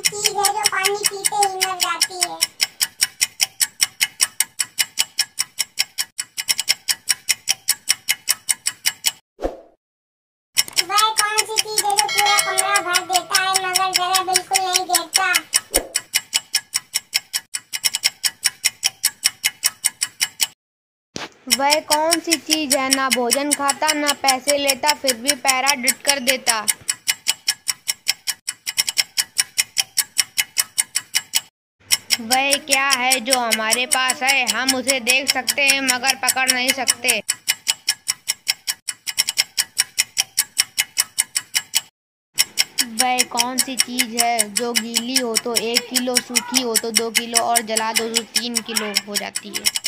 चीज है जो पानी पीते ही मर जाती है? वह कौन सी चीज है जो पूरा कमरा भर देता है मगर जगह बिल्कुल नहीं घेरता? वह कौन सी चीज है ना भोजन खाता ना पैसे लेता फिर भी पहरा डट कर देता? वह क्या है जो हमारे पास है, हम उसे देख सकते हैं मगर पकड़ नहीं सकते? वह कौन सी चीज है जो गीली हो तो 1 किलो, सूखी हो तो 2 किलो और जला दो तो 3 किलो हो जाती है?